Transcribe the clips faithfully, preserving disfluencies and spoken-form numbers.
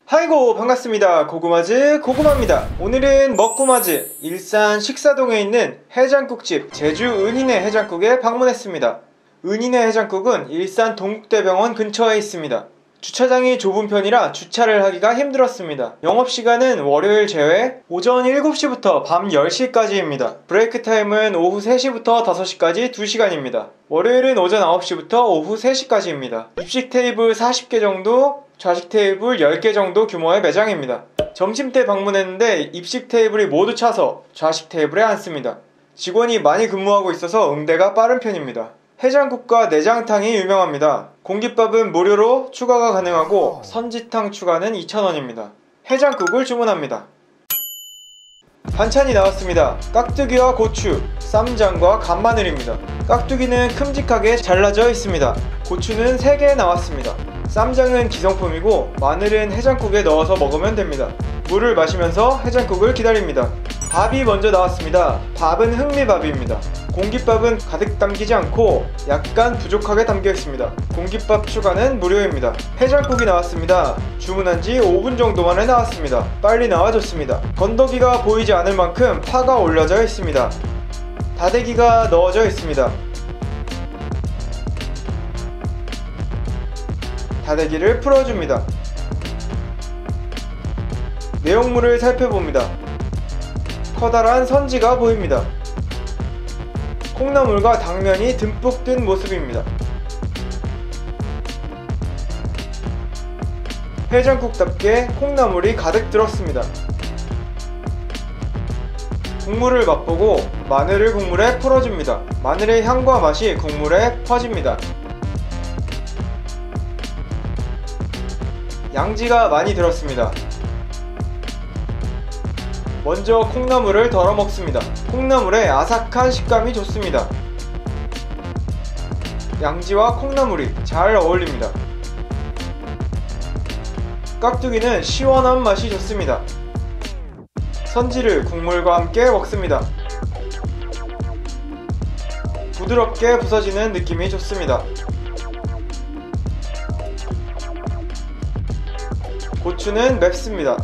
하이고 반갑습니다. 고구마즈 고구마입니다. 오늘은 먹구마즈 일산 식사동에 있는 해장국집 제주 은희네 해장국에 방문했습니다. 은희네 해장국은 일산 동국대병원 근처에 있습니다. 주차장이 좁은 편이라 주차를 하기가 힘들었습니다. 영업시간은 월요일 제외 오전 일곱 시부터 밤 열 시까지입니다. 브레이크 타임은 오후 세 시부터 다섯 시까지 두 시간입니다. 월요일은 오전 아홉 시부터 오후 세 시까지입니다. 입식 테이블 사십 개 정도, 좌식 테이블 열 개 정도 규모의 매장입니다. 점심때 방문했는데 입식 테이블이 모두 차서 좌식 테이블에 앉습니다. 직원이 많이 근무하고 있어서 응대가 빠른 편입니다. 해장국과 내장탕이 유명합니다. 공깃밥은 무료로 추가가 가능하고 선지탕 추가는 이천 원입니다. 해장국을 주문합니다. 반찬이 나왔습니다. 깍두기와 고추, 쌈장과 간마늘입니다. 깍두기는 큼직하게 잘라져 있습니다. 고추는 세 개 나왔습니다. 쌈장은 기성품이고 마늘은 해장국에 넣어서 먹으면 됩니다. 물을 마시면서 해장국을 기다립니다. 밥이 먼저 나왔습니다. 밥은 흑미밥입니다. 공깃밥은 가득 담기지 않고 약간 부족하게 담겨 있습니다. 공깃밥 추가는 무료입니다. 해장국이 나왔습니다. 주문한 지 오 분 정도 만에 나왔습니다. 빨리 나와줬습니다. 건더기가 보이지 않을 만큼 파가 올려져 있습니다. 다대기가 넣어져 있습니다. 다대기를 풀어줍니다. 내용물을 살펴봅니다. 커다란 선지가 보입니다. 콩나물과 당면이 듬뿍 든 모습입니다. 해장국답게 콩나물이 가득 들었습니다. 국물을 맛보고 마늘을 국물에 풀어줍니다. 마늘의 향과 맛이 국물에 퍼집니다. 양지가 많이 들었습니다. 먼저 콩나물을 덜어 먹습니다. 콩나물의 아삭한 식감이 좋습니다. 양지와 콩나물이 잘 어울립니다. 깍두기는 시원한 맛이 좋습니다. 선지를 국물과 함께 먹습니다. 부드럽게 부서지는 느낌이 좋습니다. 고추는 맵습니다.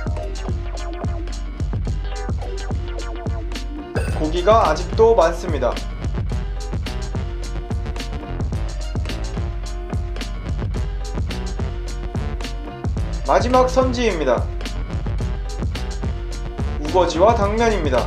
고기가 아직도 많습니다. 마지막 선지입니다. 우거지와 당면입니다.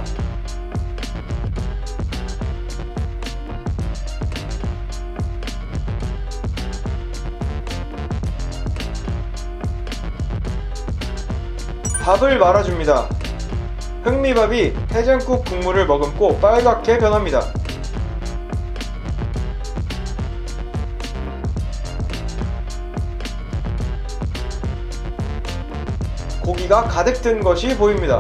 밥을 말아줍니다. 흑미밥이 해장국 국물을 머금고 빨갛게 변합니다. 고기가 가득 든 것이 보입니다.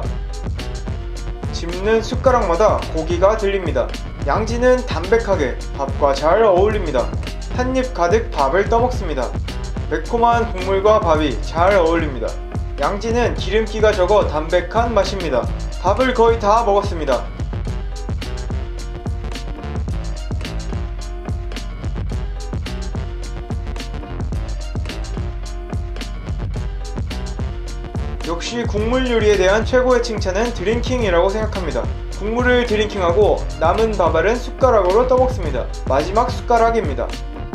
집는 숟가락마다 고기가 들립니다. 양지는 담백하게 밥과 잘 어울립니다. 한입 가득 밥을 떠먹습니다. 매콤한 국물과 밥이 잘 어울립니다. 양지는 기름기가 적어 담백한 맛입니다. 밥을 거의 다 먹었습니다. 역시 국물 요리에 대한 최고의 칭찬은 드링킹이라고 생각합니다. 국물을 드링킹하고 남은 밥알은 숟가락으로 떠먹습니다. 마지막 숟가락입니다.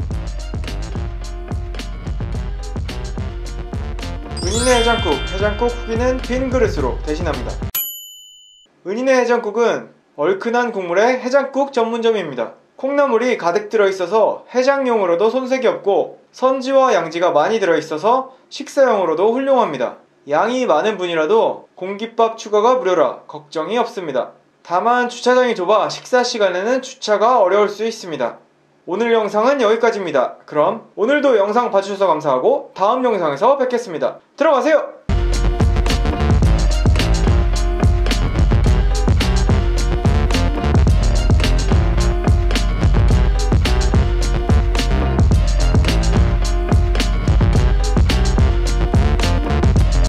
은희네 해장국, 해장국 후기는 빈 그릇으로 대신합니다. 은희네 해장국은 얼큰한 국물의 해장국 전문점입니다. 콩나물이 가득 들어있어서 해장용으로도 손색이 없고 선지와 양지가 많이 들어있어서 식사용으로도 훌륭합니다. 양이 많은 분이라도 공깃밥 추가가 무료라 걱정이 없습니다. 다만 주차장이 좁아 식사 시간에는 주차가 어려울 수 있습니다. 오늘 영상은 여기까지입니다. 그럼 오늘도 영상 봐주셔서 감사하고 다음 영상에서 뵙겠습니다. 들어가세요!